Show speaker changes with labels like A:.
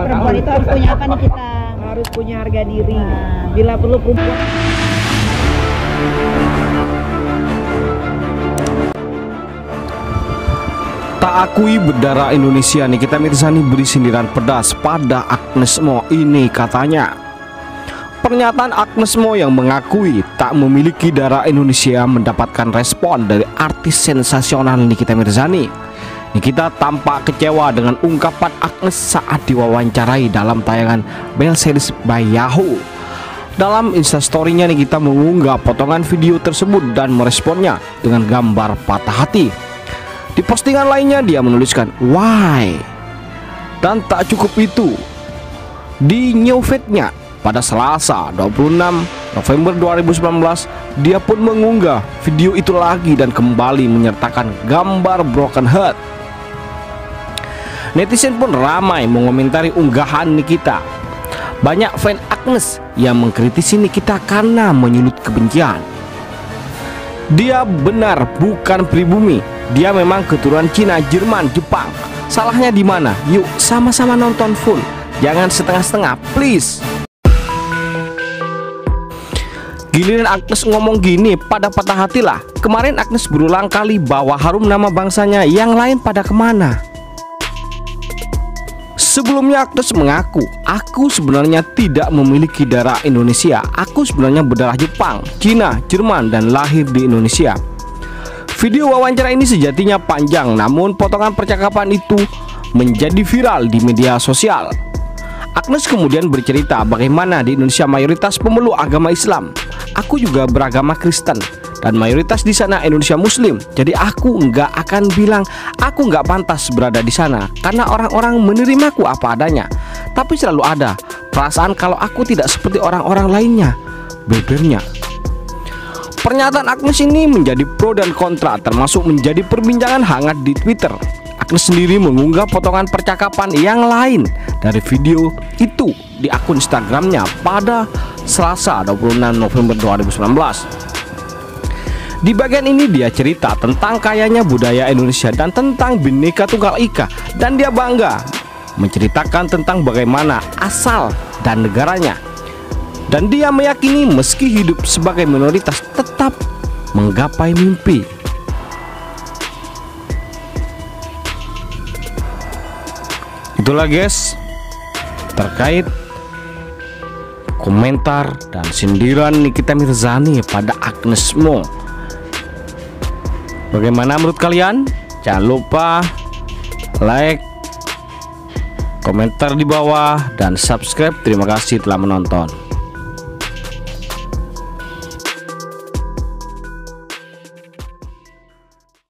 A: perempuan itu harus punya apa nih kita?
B: Harus punya harga diri. Bila perlu perempuan.
C: Tak akui berdarah Indonesia, Nikita Mirzani beri sindiran pedas pada Agnes Mo. Ini katanya. Pernyataan Agnes Mo yang mengakui tak memiliki darah Indonesia mendapatkan respon dari artis sensasional Nikita Mirzani. Nikita tampak kecewa dengan ungkapan Agnes saat diwawancarai dalam tayangan Bell Series by Yahoo. Dalam instastory-nya, Nikita mengunggah potongan video tersebut dan meresponnya dengan gambar patah hati. Di postingan lainnya dia menuliskan "Why?" dan tak cukup itu, di new feed-nya pada Selasa 26 November 2019 dia pun mengunggah video itu lagi dan kembali menyertakan gambar broken heart. Netizen pun ramai mengomentari unggahan Nikita. Banyak fan Agnes yang mengkritisi Nikita karena menyulut kebencian. Dia benar bukan pribumi. Dia memang keturunan Cina, Jerman, Jepang. Salahnya di mana? Yuk sama-sama nonton full. Jangan setengah-setengah, please. Giliran Agnes ngomong gini, pada patah hati lah. Kemarin Agnes berulang kali bawa harum nama bangsanya, yang lain pada kemana? Sebelumnya Agnes mengaku, aku sebenarnya tidak memiliki darah Indonesia. Aku sebenarnya berdarah Jepang, Cina, Jerman, dan lahir di Indonesia. Video wawancara ini sejatinya panjang, namun potongan percakapan itu menjadi viral di media sosial. Agnes kemudian bercerita bagaimana di Indonesia mayoritas pemeluk agama Islam. Aku juga beragama Kristen dan mayoritas di sana Indonesia Muslim. Jadi aku nggak akan bilang aku nggak pantas berada di sana karena orang-orang menerimaku apa adanya. Tapi selalu ada perasaan kalau aku tidak seperti orang-orang lainnya, bebernya. Pernyataan Agnes ini menjadi pro dan kontra, termasuk menjadi perbincangan hangat di Twitter. Agnes sendiri mengunggah potongan percakapan yang lain dari video itu di akun Instagramnya pada Selasa 26 November 2019. Di bagian ini dia cerita tentang kayanya budaya Indonesia dan tentang Bhinneka Tunggal Ika, dan dia bangga menceritakan tentang bagaimana asal dan negaranya. Dan dia meyakini meski hidup sebagai minoritas tetap menggapai mimpi. Itulah guys terkait komentar dan sindiran Nikita Mirzani pada Agnes Mo. Bagaimana menurut kalian? Jangan lupa like, komentar di bawah, dan subscribe. Terima kasih telah menonton.